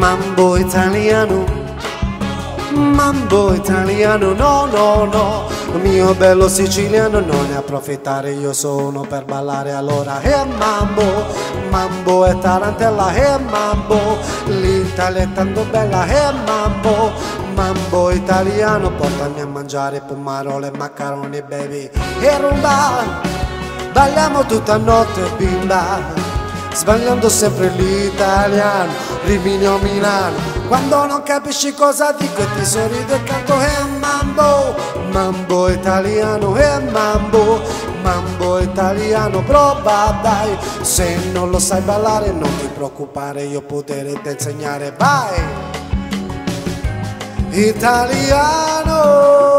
mambo italiano, mambo italiano, no, no, no, mio bello siciliano, non ne approfittare, io sono per ballare allora. Mambo, mambo e tarantella, mambo, l'Italia è tanto bella, mambo, mambo italiano, portami a mangiare pomarole, maccaroni, baby, e rumba, balliamo tutta notte, bimba, sbagliando sempre l'italiano, Rimini o Milano, quando non capisci cosa dico e ti sorrido e canto, mambo, mambo italiano, mambo, mambo italiano, prova dai, se non lo sai ballare non ti preoccupare, io potrei te insegnare, vai! Italiano!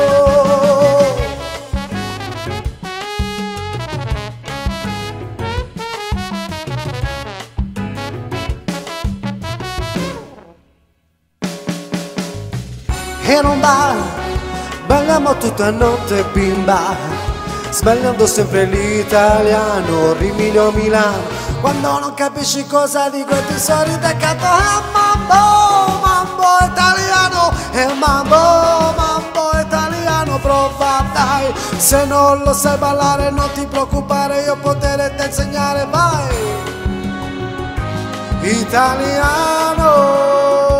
E non va, balliamo tutta notte, bimba, sbagliando sempre l'italiano, Rimini o Milano, quando non capisci cosa dico e ti sorrido e canto, mambo, mambo italiano, mambo, mambo italiano, prova dai, se non lo sai ballare non ti preoccupare, io potrei te insegnare, vai! Italiano!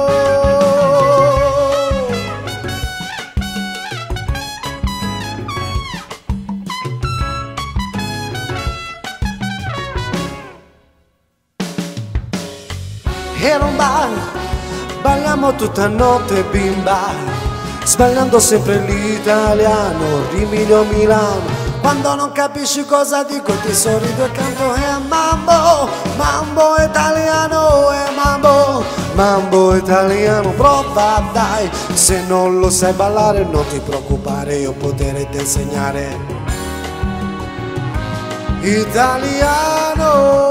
E non va, balliamo tutta notte, bimba, sbagliando sempre l'italiano, Rimini o Milano, quando non capisci cosa dico ti sorrido e canto, mambo, mambo italiano, mambo, mambo italiano, prova dai, se non lo sai ballare non ti preoccupare, io potrei te insegnare, italiano.